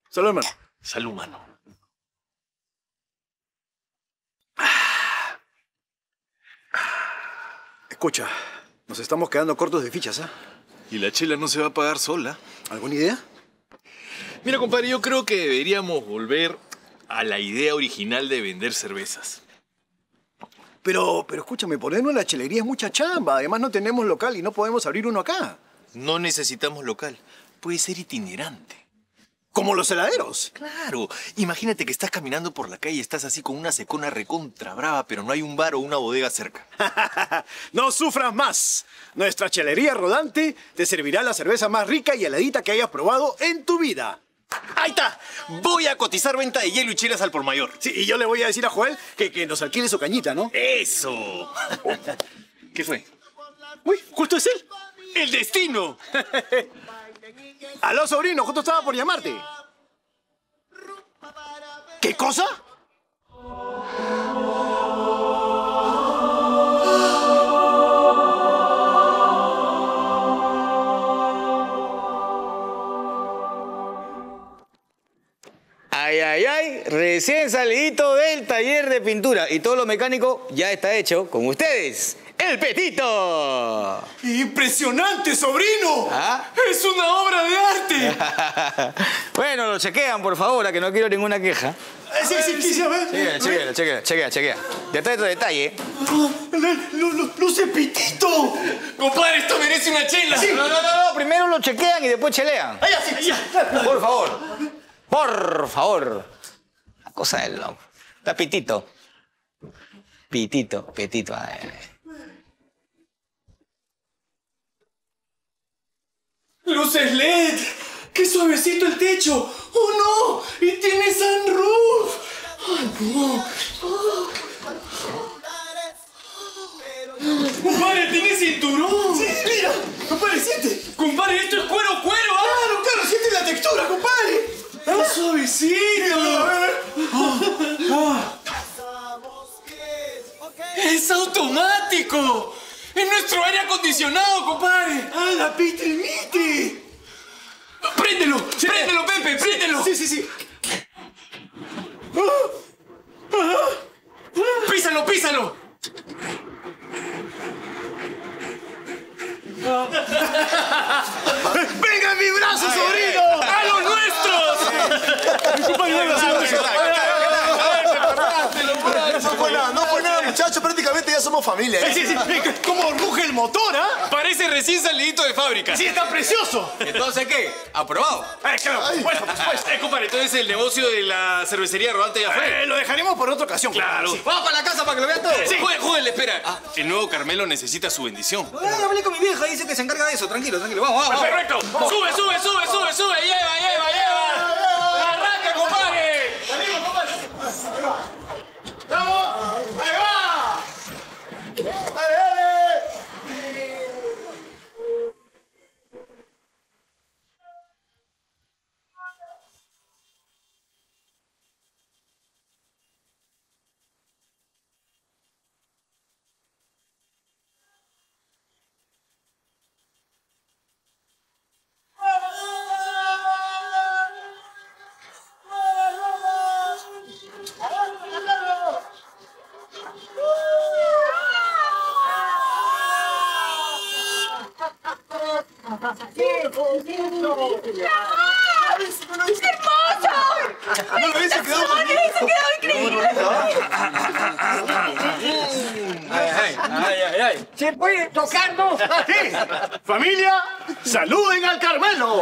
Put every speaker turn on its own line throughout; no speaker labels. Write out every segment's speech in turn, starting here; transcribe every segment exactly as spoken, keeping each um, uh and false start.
Salud, hermano.
Salud, mano.
Escucha, nos estamos quedando cortos de fichas, ¿ah?
Y la chela no se va a pagar sola.
¿Alguna idea?
Mira, compadre, yo creo que deberíamos volver a la idea original de vender cervezas.
Pero, pero escúchame, ponernos en la chelería es mucha chamba. Además no tenemos local y no podemos abrir uno acá.
No necesitamos local. Puede ser itinerante.
¿Como los heladeros?
Claro. Imagínate que estás caminando por la calle y estás así con una secona recontra brava, pero no hay un bar o una bodega cerca.
No sufras más. Nuestra chelería rodante te servirá la cerveza más rica y heladita que hayas probado en tu vida.
¡Ahí está! Voy a cotizar venta de hielo y chelas al por mayor.
Sí, y yo le voy a decir a Joel que, que nos alquile su cañita, ¿no?
¡Eso! ¿Qué fue?
Uy, justo es él.
¡El destino!
Aló, sobrino, justo estaba por llamarte. ¿Qué cosa?
Ay, ay, ay, recién salidito del taller de pintura y todo lo mecánico ya está hecho con ustedes. ¡El Petito!
¡Impresionante, sobrino!
¿Ah?
¡Es una obra de arte!
Bueno, lo chequean, por favor, a que no quiero ninguna queja.
Sí, sí, sí, sí, a ver.
Chequea, chequea, chequea, chequea, chequea. Detalle tras detalle.
¡Luce Petito!
¡Compadre, esto merece una chela!
Sí. No, no, no, no, primero lo chequean y después chelean.
Allá, sí, allá.
Por favor. Por favor. La cosa del loco. Está Pitito. Pitito, Petito. Ay, ay.
¡Luces L E D! ¡Qué suavecito el techo! ¡Oh, no! ¡Y tiene sunroof! ¡Ay, no! ¡Compadre, tiene cinturón! ¡Sí, mira! ¡Compadre, siente! ¡Compadre, esto es cuero, cuero! ¿Ah? ¡Claro, claro! ¡Siente la textura, compadre! ¡Ah, suavecito! Ah. ¡Es automático! ¡Es nuestro aire acondicionado, compadre! ¡Ah, la pitrimiti! ¡Préndelo! Sí. ¡Préndelo, Pepe! ¡Préndelo! Sí, sí, sí. ¡Písalo, písalo! ¡Venga en mi brazo, ay, sobrino! Ay, ay. ¡A los nuestros!
No fue nada, no fue nada, muchachos. Prácticamente ya somos familia. ¿eh?
Sí, sí, sí. ¿Cómo ruge el motor, ah? ¿eh?
Parece recién salidito de fábrica.
Sí, está precioso.
¿Entonces qué? ¿Aprobado?
Eh, claro, bueno, pues,
Eh, compadre, entonces el negocio de la cervecería rodante ya fue.
eh, lo dejaremos por otra ocasión.
Claro.
Sí.
Vamos para la casa para que lo vean todo.
Sí. Joder, joder, espera. Ah, el nuevo Carmelo necesita su bendición.
Ay, hablé con mi vieja, dice que se encarga de eso. Tranquilo, tranquilo. Vamos, vamos.
Perfecto. Sube, sube, sube, sube, sube. Lleva, lleva, lleva. Arranca, compadre.
¡Salimos, compadre! ¡Vamos! ¡Ahí va! ¡Dale, dale!
¿No lo ves? Se quedó bonito.
¡Se quedó increíble!
Ay, ay, ay, ay.
¡Se puede tocarnos!
Sí. ¡Familia! ¡Saluden al Carmelo!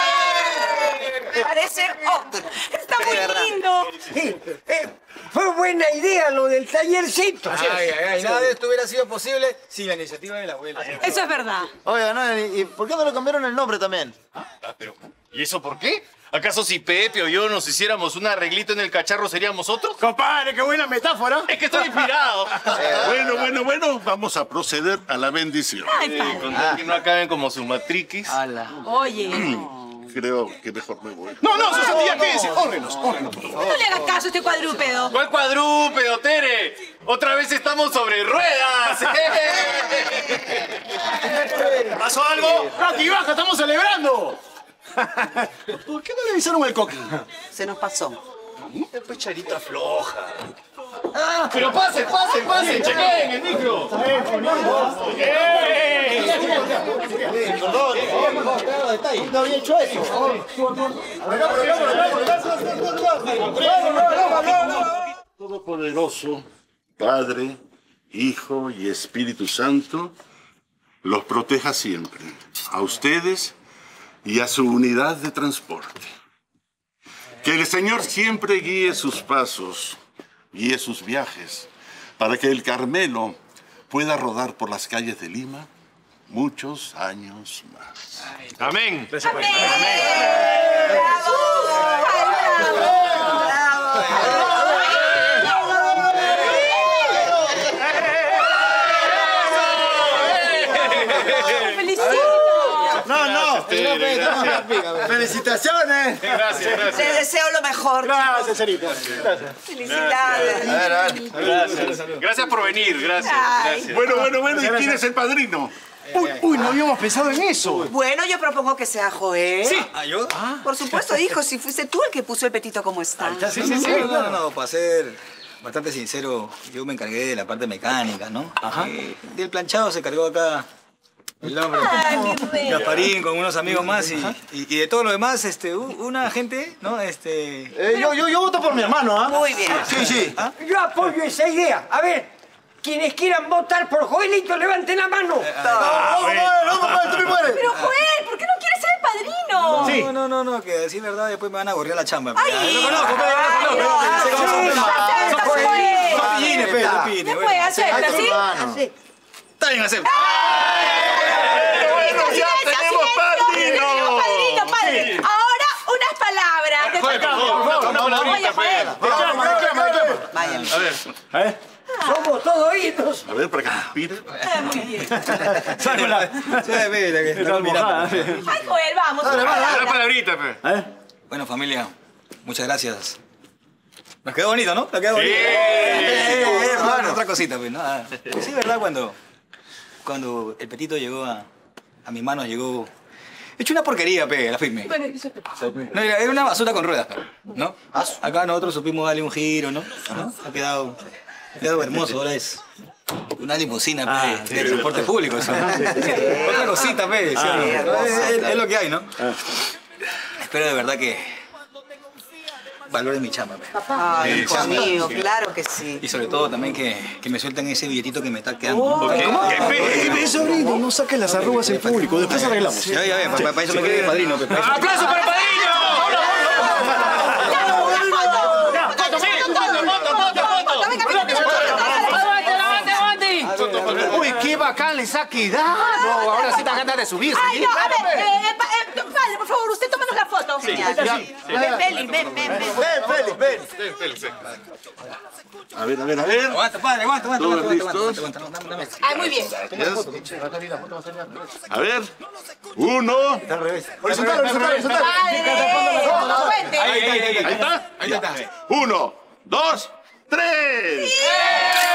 Parece otro. Está muy lindo.
Sí, eh, fue buena idea lo del tallercito.
Ay, ay, ay. Nada de esto hubiera sido posible sin la iniciativa de la abuela.
Eso es verdad.
Oiga, no, ¿y y por qué no le cambiaron el nombre también?
Ah, pero, ¿y eso por qué? ¿Acaso si Pepe o yo nos hiciéramos un arreglito en el cacharro seríamos otros?
Compadre, qué buena metáfora.
Es que estoy inspirado.
Bueno, bueno, bueno, vamos a proceder a la bendición.
Ay,
Sí,
padre.
con tal que no acaben como su matriquis.
Oye,
Creo que mejor me voy.
No, no, sus santidad, quédense. Órdenos, órdenos, por favor.
no le hagas caso a este cuadrúpedo.
¿Cuál cuadrúpedo, Tere? Otra vez estamos sobre ruedas.
¿Pasó algo? ¡Aquí baja! ¡Estamos celebrando!
¿Por qué no le avisaron al Coqui?
Se nos pasó.
Después charita floja.
Ah, pero pase, pase, pase, chequen el micro. No había hecho eso.
Todopoderoso, Padre, Hijo y Espíritu Santo, los proteja siempre, a ustedes y a su unidad de transporte. Que el Señor siempre guíe sus pasos, guíe sus viajes, para que el Carmelo pueda rodar por las calles de Lima muchos años más.
Amén.
¡Amén!
No, no. Felicitaciones.
Gracias, gracias.
Les deseo lo mejor.
Gracias, Sarita.
Felicidades.
A ver, a ver.
Gracias. Gracias por venir, gracias.
Ay.
Gracias.
Bueno, bueno, bueno, ¿y quién es el padrino?
Uy, uy, no habíamos pensado en eso.
Bueno, yo propongo que sea Joel.
Sí. ¿Ah, yo?
Por supuesto, hijo, si fuiste tú el que puso el petito como está.
Sí, sí, sí. No, no, no, para ser bastante sincero, yo me encargué de la parte mecánica, ¿no? Ajá. Eh, del planchado se cargó acá el hombre.
Ay, mi rey.
Gasparín con unos amigos más y, y, y de todo lo demás, este, u- una gente, ¿no? Este...
Eh, yo, yo, yo voto por mi hermano, ¿ah?
Muy bien.
Sí, sí.
Yo apoyo esa idea. A ver, quienes quieran votar por Joelito, levanten la mano.
No, no, no, papá, tú me mueres.
Pero Joel, ¿por qué no quieres ser el padrino?
No, no, no, no, que decir verdad después me van a gorrear la chamba.
Ay,
Ya, lo conozco, pero
ay,
lo
no,
conozco, pero sé cómo son.
sí, acepta, Joel.
Son pillines, pe, son pillines,
Ya
bueno.
fue, acepta, ¿sí?
Así.
Está bien, acepto.
Bueno, ya tenemos padrino.
Tenemos padrino, padre. Ahora, unas palabras.
Joel, por favor, una palabrita,
Oye, Joel.
Reclama, reclama, reclama.
Vaya.
A ver.
Somos todos oídos.
A ver, para que me inspire.
Ah, muy bien.
Sácala. Sí, mira, que está mirando.
Ay, Joel, vamos.
Una palabrita, pe.
Bueno, familia, muchas gracias. Nos quedó bonito, ¿no? Nos quedó bonito.
Sí.
Eh, eh, eh, bueno, otra cosita, pues, ¿no? Ah, sí, ¿verdad? Cuando, cuando el petito llegó a, a mis manos, llegó... Hecho una porquería, pe, la firme. No, era era una basura con ruedas, pe, ¿no? Acá nosotros supimos darle un giro, ¿no? ¿No? Ha quedado, ha quedado hermoso, ahora es una limusina, pe, de transporte público, eso. Otra cosita, pe, ¿sí o no? es, es- es lo que hay, ¿no? Espero de verdad que valoren mi chamba, pe.
Ay, hijo mío, claro que sí.
Y sobre todo también que, que me suelten ese billetito que me está quedando. ¿no?
¿Qué? ¿Qué, pe?
Eh, sobrino, no saques las arrugas en público, después arreglamos.
Ya, ya, ya, para eso me quedé de padrino, pe.
¡Aplauso para el padrino!
Uy, qué bacán les ha quedado. Ahora sí te ganas de subir.
Ay, no, a ver, eh, eh, pa- eh, padre, por favor, usted tómanos la foto.
Genial.
Ven, Feli, ven, ven, ven.
Ven, Félix, ven.
A ver, a ver, a ver.
Aguanta, padre, aguanta, aguanta,
¿Todos
aguanta, aguanta,
listos?
aguanta, aguanta, dame, dame.
Ay, muy bien.
A ver. Uno.
Horizontal, horizontal, horizontal.
Padre, cuente.
Ahí, ahí, ahí, ahí.
Ahí está. Ahí está. Uno, dos, tres.